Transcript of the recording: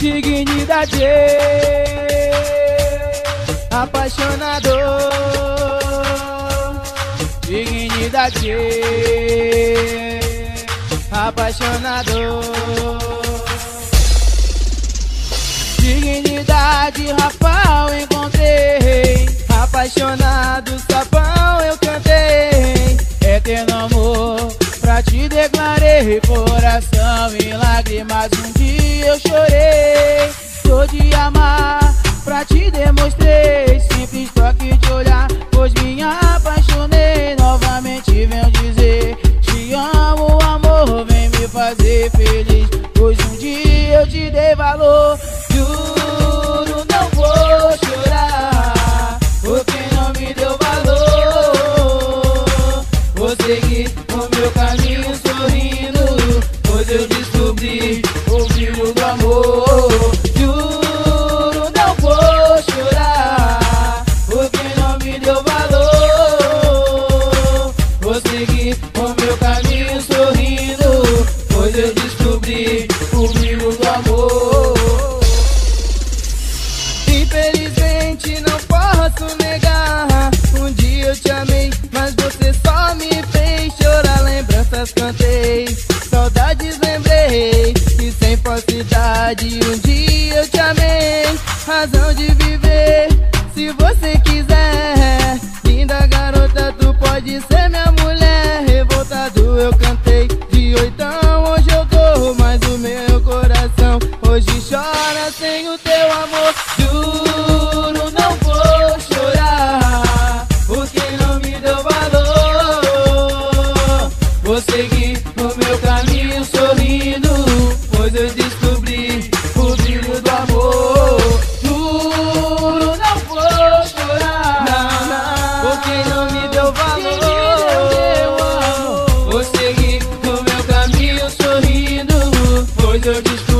dignidade, apaixonado, dignidade, apaixonado, dignidade, Rafael encontrei, apaixonado, sapão eu cantei, eterno amor pra te declarei, coração em lágrimas um dia eu chorei, sou de amar pra te demonstrei, simples toque de olhar, pois me apaixonei, novamente venho dizer, te amo amor, vem me fazer feliz, pois um dia eu te dei valor, juro não vou chorar, porque não me deu valor, vou seguir o meu caminho sorrindo, pois eu descobri o brilho do amor, juro não vou chorar, porque não me deu valor, vou seguir o meu caminho sorrindo, pois eu descobri o brilho do amor. Infelizmente não posso negar, um dia eu te amei, mas você só me fez chorar, lembranças cantei, saudades lembrei, e sem falsidade um dia eu te amei, razão de viver, se você quiser, linda garota tu pode ser minha mulher, revoltado eu cantei, de oitão hoje eu dou, mas o meu coração hoje chora sem o teu amor, juro não vou chorar, porque não me deu valor, vou seguir o meu caminho sorrindo, pois eu descobri o brilho do amor, juro não vou chorar, porque não me deu valor, vou seguir o meu caminho sorrindo, pois eu descobri